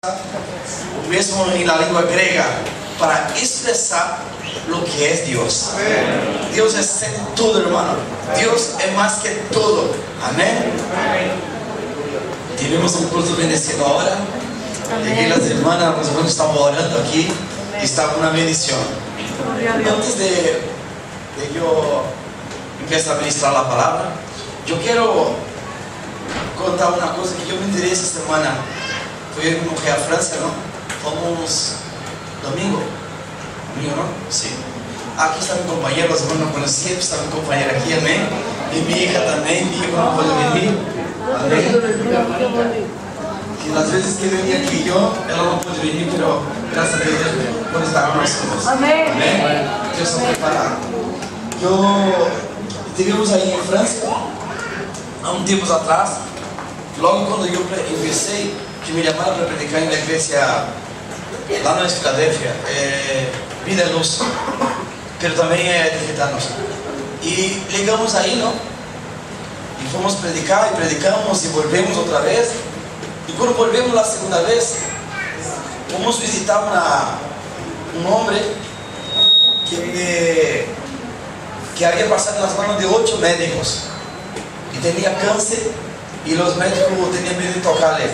mismo en la lengua griega para expresar lo que es Dios. Dios es todo, hermano. Dios es más que todo. Amén. Tivemos un culto bendecido ahora. Y las hermanas, los hermanos estaban orando aquí y estaba una bendición. Antes de yo empezar a ministrar la palabra, yo quiero contar una cosa que yo me enteré esta semana. Fui como que a Francia, ¿no? Fomos domingo, ¿no? Sí. Aquí está mi compañero, los hermanos no conocían, está mi compañera aquí, amén. Y mi hija también, mi hijo no puede venir, amén. Que las veces que venía aquí yo, ella no puede venir, pero gracias a Dios por estar con nosotros. Amén. Amén. Dios está preparado. Yo estivemos ahí en Francia, há un tiempo atrás, logo cuando yo empecé, que me llamaron para predicar en la iglesia, lá na Filadélfia, Vida e Luz, pero também de gitanos. E ligamos aí, não? E fomos predicar, e predicamos, e volvemos outra vez. E quando volvemos a segunda vez, fomos visitar um homem que havia passado nas mãos de 8 médicos e tinha câncer, e os médicos tinham medo de tocar-lhe.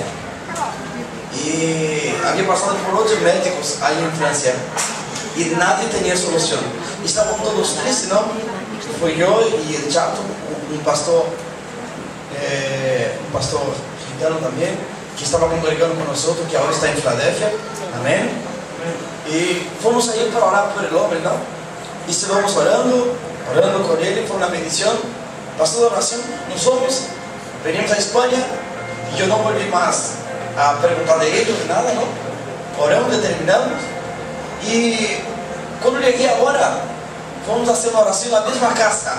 Y había pasado por 8 médicos ahí en Francia y nadie tenía solución. Estaban todos tristes, ¿no? Fue yo y el Chato, un pastor gitano también, que estaba congregando con nosotros, que ahora está en Filadelfia. Amén. Y fuimos ahí para orar por el hombre, ¿no? Y estábamos orando con él, fue una bendición. Pastor de oración, nosotros venimos a España y yo no volví más a preguntar de ellos, nada, ¿no? Oramos, determinamos. Y cuando llegué ahora, fomos a hacer una oración en la misma casa.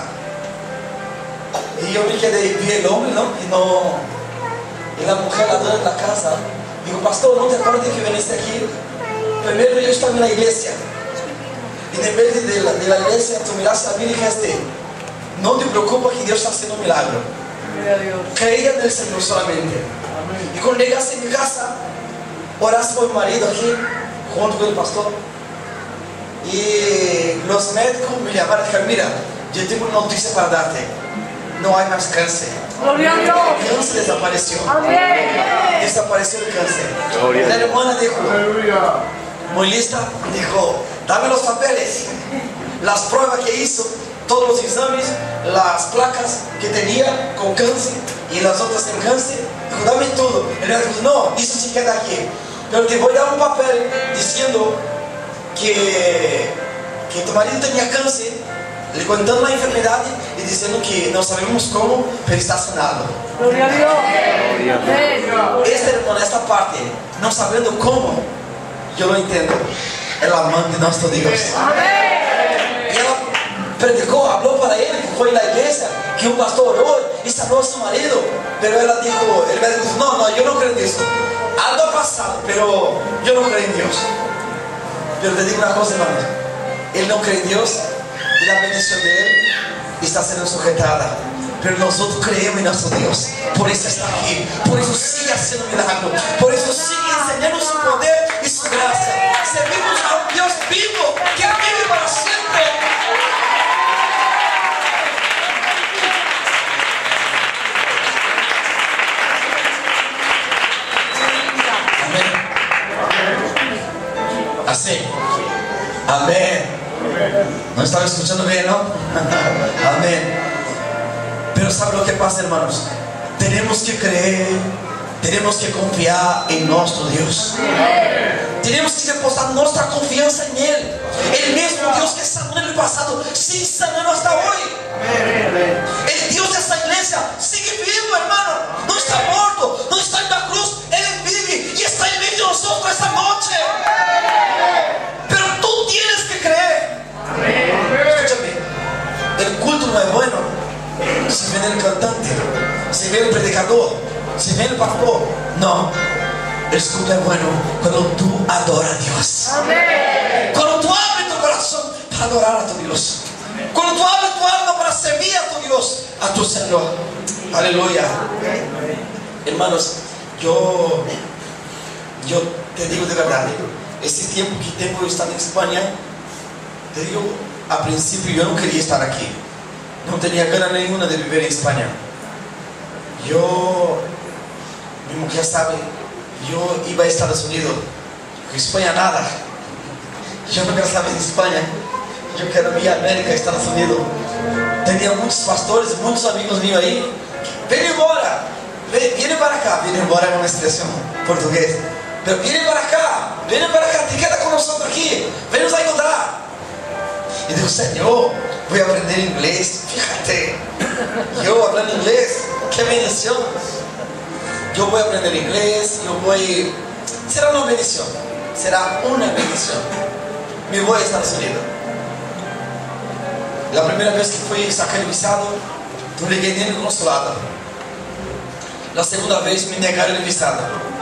Y yo me quedé y vi el hombre, ¿no? Y la mujer, la dona de la casa, digo, pastor, ¿no te acuerdas que viniste aquí? Primero yo estaba en la iglesia. Y en vez de la iglesia, tú miraste a mí y dijiste, no te preocupes que Dios está haciendo un milagro. Creía en el Señor solamente. Y cuando llegaste a mi casa, oraste por mi marido aquí, junto con el pastor. Y los médicos me llamaron y dijeron, mira, yo tengo una noticia para darte. No hay más cáncer. El cáncer desapareció. Desapareció el cáncer. La hermana dijo, muy lista, dijo, dame los papeles, las pruebas que hizo, todos los exámenes, las placas que tenía con cáncer y las otras sin cáncer. Dijo, dame todo. El médico dijo, no, eso se queda aquí. Pero te voy a dar un papel diciendo que tu marido tenía cáncer, le contando la enfermedad y diciendo que no sabemos cómo, pero está sanado. Gloria a Dios. Esta parte, no sabiendo cómo, yo lo entiendo. El amor de nuestro Dios. Y ella predicó, habló para él, fue en la iglesia, que un pastor oró y sanó a su marido. Pero ella dijo, el médico dijo, no, yo no creo en eso. Algo ha pasado, pero yo no creo en Dios. Pero te digo una cosa, hermanos, él no cree en Dios y la bendición de él está siendo sujetada. Pero nosotros creemos en nuestro Dios. Por eso está aquí. Por eso sigue haciendo milagros. Por eso sigue enseñando su poder y su gracia. Servimos a un Dios vivo que vive para siempre. Amén. Así. Amén. ¿No estaba escuchando bien, no? Amén. Pero ¿sabe lo que pasa, hermanos? Tenemos que creer, tenemos que confiar en nuestro Dios. Tenemos que depositar nuestra confianza en Él. El mismo Dios que sanó en el pasado sigue sanando hasta hoy. El Dios de esta iglesia sigue vivo, hermano. No está muerto, no está en la cruz. Él vive y está en medio de nosotros esta noche. Pero tú tienes que creer. Escúchame, el culto no es bueno si viene el cantante, si viene el predicador, si viene el pastor. No, el culto es bueno cuando tú adoras a Dios. Cuando tú abres tu corazón para adorar a tu Dios. Cuando tú abres tu alma para servir a tu Dios, a tu Señor. Aleluya. Hermanos, yo yo te digo de verdad, ese tiempo que tengo estado en España, te digo, a principio yo no quería estar aquí, no tenía ganas ninguna de vivir en España. Mi mujer sabe, yo iba a Estados Unidos, en España nada, yo no quiero saber de España, yo quiero ir a América, Estados Unidos. Tenía muchos pastores, muchos amigos míos ahí. Ven embora, viene para acá. Viene embora es una expresión portuguesa, pero viene para acá, te queda con nosotros aquí, ven nos a ayudar. Y digo, Señor, voy a aprender inglés. Fíjate, yo hablando inglés, qué bendición. Yo voy a aprender inglés, será una bendición, me voy a Estados Unidos. La primera vez que fui a sacar el visado, no llegué ni en el consulado. La segunda vez me negaron el visado.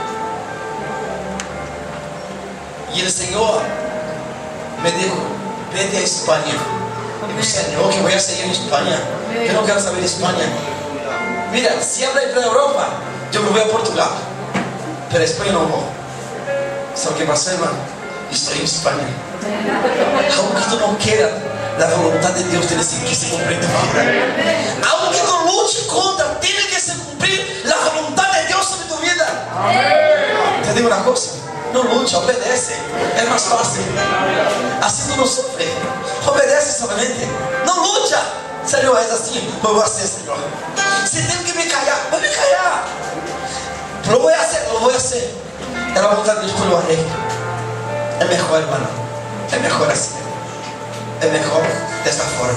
Y el Señor me dijo, vete a España. Digo, Señor, ¿qué voy a hacer en España? Yo no quiero saber de España. Mira, si habla para Europa, yo me voy a Portugal, pero a España no voy. ¿Sabes qué pasa, hermano? Estoy en España. Aunque tú no quieras, la voluntad de Dios tiene que se cumplir en tu vida. Aunque no luches contra, tiene que se cumplir la voluntad de Dios sobre tu vida. Te digo una cosa, no lucha, obedece, es más fácil. Así tú no sufres, obedece solamente, no lucha. Señor, es así, lo voy a hacer, Señor. Si tengo que me callar, voy a me callar. Lo voy a hacer. Es la voluntad de Dios que lo haré. Es mejor, hermano, es mejor así. Es mejor de esta forma.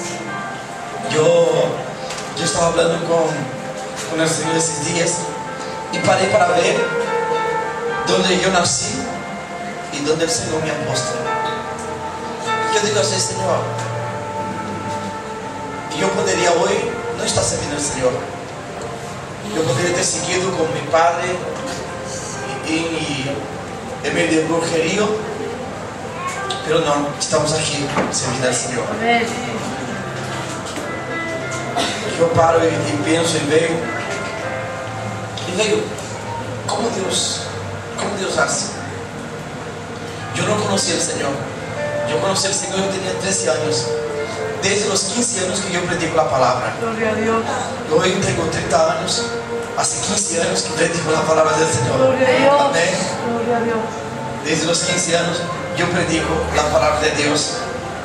Yo estaba hablando con el Señor esos días y paré para ver dónde yo nací y dónde el Señor me ha puesto. Yo digo así, Señor, yo podría hoy no estar sirviendo al Señor. Yo podría ter seguido con mi padre en medio de brujería, pero no, estamos aquí sirviendo al Señor. Yo paro y pienso y veo, ¿cómo Dios hace? Yo no conocí al Señor. Yo conocí al Señor, yo tenía 13 años. Desde los 15 años que yo predico la palabra. Gloria a Dios. Yo hoy tengo 30 años, hace 15 años que predico la palabra del Señor. Gloria a Dios. Amén. Gloria a Dios. Desde los 15 años yo predico la palabra de Dios.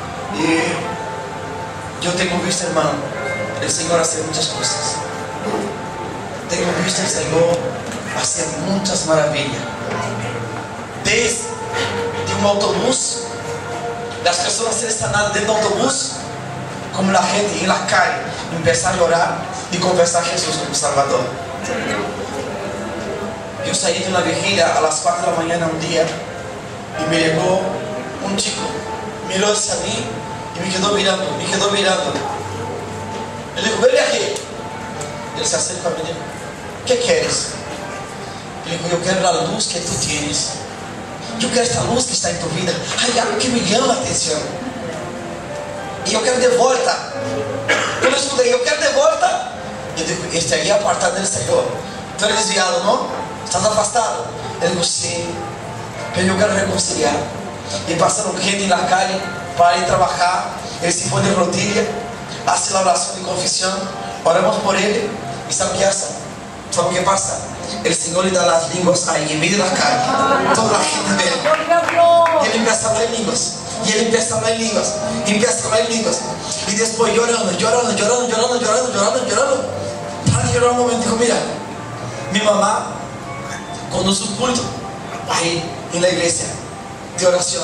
Y yo tengo visto, hermano, el Señor hacer muchas cosas. Tengo visto el Señor hacer muchas maravillas. Desde un autobús, las personas ser sanadas dentro del autobús, como la gente en la calle empezar a llorar y confesar a Jesús como Salvador. Yo salí de una vigilia a las 4 de la mañana un día y me llegó un chico, miró hacia mí y me quedó mirando. Le digo, ven aquí. Él se acerca a mí y dijo, ¿qué quieres? Le digo, yo quiero la luz que tú tienes. Yo quiero esta luz que está en tu vida. Hay algo que me llama la atención. Y yo quiero de vuelta. Yo le escuché, yo quiero de vuelta. Yo digo, estaría apartado del Señor. Tú eres desviado, ¿no? ¿Estás afastado? Él dijo, sí, pero yo quiero reconciliar. Y pasaron gente en la calle para ir a trabajar. Él se pone de rodillas, hace la oración de confesión, oramos por él. ¿Y sabe qué hace? ¿Sabe qué pasa? El Señor le da las lenguas ahí en medio de la calle. Toda la gente ve. Y él empieza a hablar en lenguas. Y él empieza a hablar en lenguas. Y después llorando. Para de llorar un momento. Dijo, mira, mi mamá conduce un culto ahí en la iglesia de oración.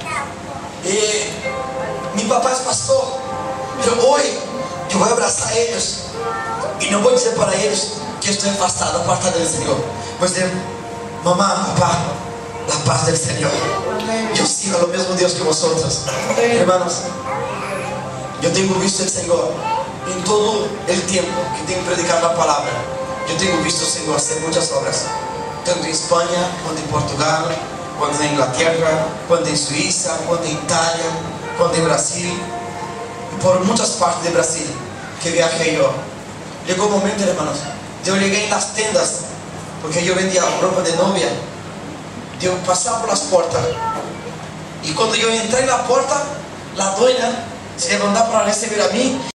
Mi papá es pastor. Pero hoy yo voy a abrazar a ellos. Y no voy a decir para ellos que estoy afastado, apartado del Señor. Pues de mamá, papá, la paz del Señor. Yo sigo lo mismo Dios que vosotros. Hermanos, yo tengo visto el Señor en todo el tiempo que tengo predicado la palabra. Yo tengo visto el Señor hacer muchas obras, tanto en España, cuanto en Portugal, cuanto en Inglaterra, cuanto en Suiza, cuanto en Italia, cuanto en Brasil, y por muchas partes de Brasil que viajé yo. Llegó un momento, hermanos, yo llegué en las tiendas, porque yo vendía ropa de novia, de pasar por las puertas. Y cuando yo entré en la puerta, la dueña se levantó para recibir a mí